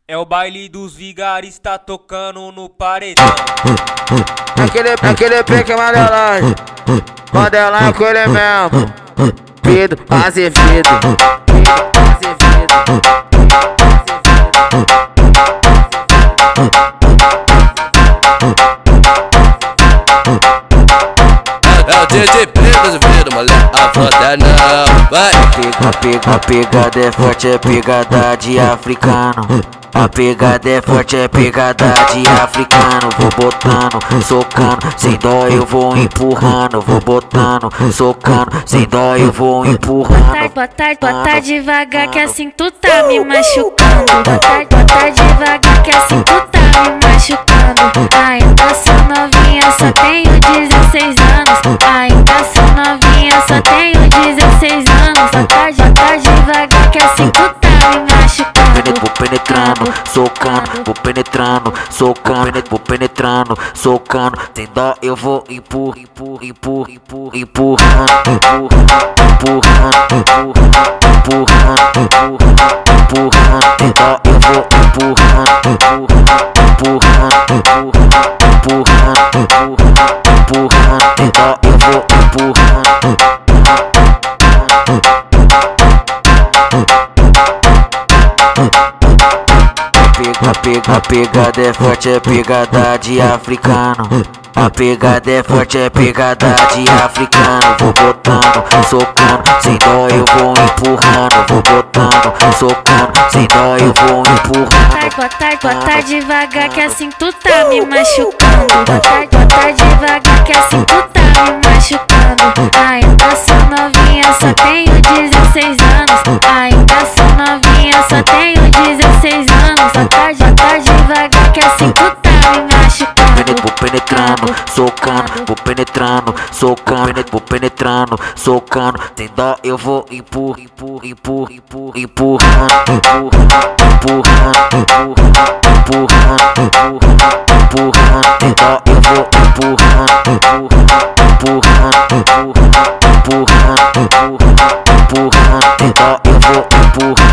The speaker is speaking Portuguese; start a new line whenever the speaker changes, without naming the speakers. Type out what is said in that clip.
É o baile dos vigaristas tocando no paredão.
Aquele pique amarelagem, quando ela com ele mesmo. Pido, azevedo,
É o DJ Preto Azevedo, mulher, afronta não, vai.
A pegada é forte, é pegada de africano. A pegada é forte, é pegada de africano. Vou botando, socando, sem dó eu vou empurrando. Vou botando, socando, sem dó eu vou empurrando.
Bota devagar que assim tu tá me machucando. Bota devagar que assim tu tá me machucando. Ainda sou novinha, só tenho 16 anos. Ainda sou novinha, só tenho 16 anos. Bota devagar que assim tu tá me machucando.
Vou penetrando, socando, vou penetrando, socando, vou penetrando, socando. Sem dó eu vou empurrando, empurrando, empurrando, sem dó eu vou empurrando, empurrando, sem dó eu vou empurrando. A pegada é forte, é pegada de africano. A pegada é forte, é pegada de africano. Vou botando, socando, sem dó eu vou empurrando. Vou botando, socando, sem dó eu vou empurrando.
Bota devagar que assim tu tá me machucando. Bota devagar que assim tu tá me machucando. Ainda sou novinha, só tenho 16 anos. Ainda sou novinha, só tenho 16 anos. Bota devagar que assim tu tá me machucando.
Vou penetrando, socando, vou penetrando, socando, vou penetrando, socando. Sem dó eu vou empurrando, empurrando, empurrando, sem dó eu vou empurrando, empurrando, sem dó eu vou empurrando.